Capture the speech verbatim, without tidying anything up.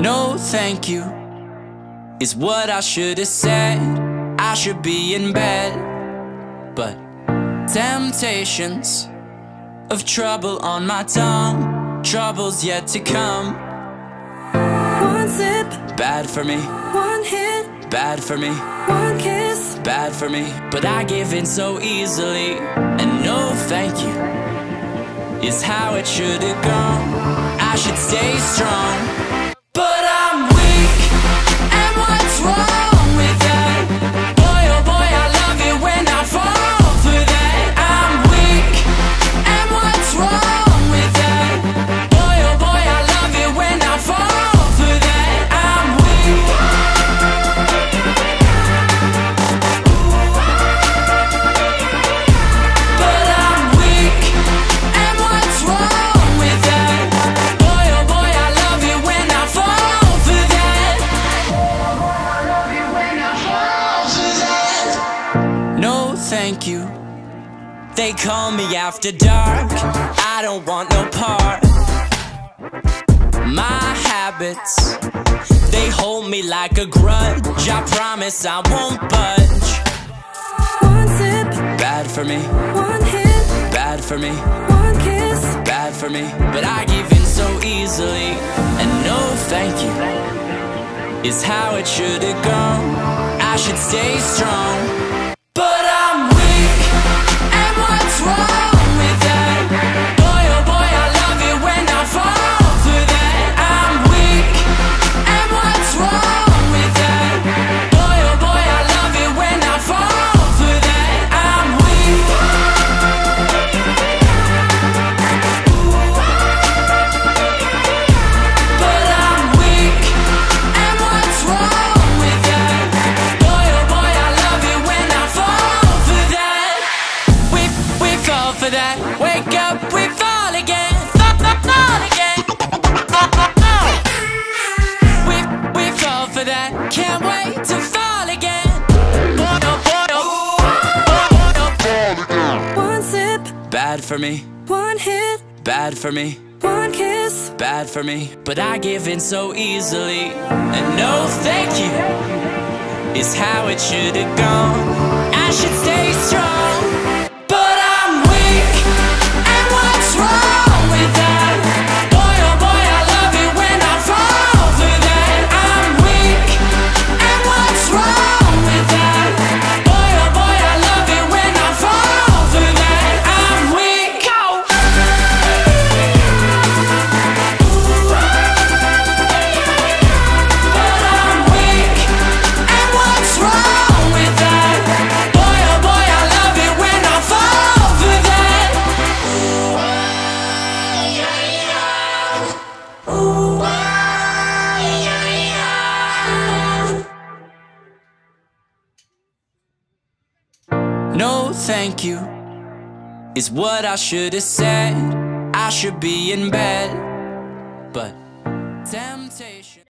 No thank you is what I should have said. I should be in bed, but temptations of trouble on my tongue, trouble's yet to come. One sip, bad for me. One hit, bad for me. One kiss, bad for me. But I give in so easily, and no thank you is how it should have gone. I should stay strong, but I'm weak, and what's wrong with that? Boy, oh boy, I love it when I fall for that. I'm weak, and what's wrong with that? Boy, oh boy, I love it when I fall for that. I'm weak, but I'm weak, and what's wrong with that? Boy, oh boy, I love it when I fall for that. No thank you, they call me after dark, I don't want no part. My habits, they hold me like a grudge, I promise I won't budge. one sip, Bad for me, one hit, bad for me, one kiss, bad for me. But I give in so easily, and no thank you is how it should have gone. I should stay strong, but I'm weak, and what's wrong with that? Boy, oh boy, I love it when I fall for that. I'm weak, and what's wrong with that? Boy, oh boy, I love it when I fall for that. I'm weak, but I'm weak, and what's wrong with that? Boy, oh boy, I love it when I fall for that. We, we fall for that. Wake up, we fall again. Fall, fall, fall again. We, we fall for that. Can't wait to fall again. Boy, oh boy, oh, boy, oh, boy. one sip, Bad for me, one hit, bad for me, one kiss, bad for me. But I give in so easily, and no thank you is how it should have gone. I should stay strong, but I'm weak, and what's wrong with that? Boy, oh boy, I love it when I fall for that. I'm weak, and what's wrong with that? Boy, oh boy, I love it when I fall for that. I'm weak, oh. But I'm weak, and what's wrong with that? Boy, oh boy, I love it when I fall for that. No thank you is what I should have said. I should be in bed, but temptation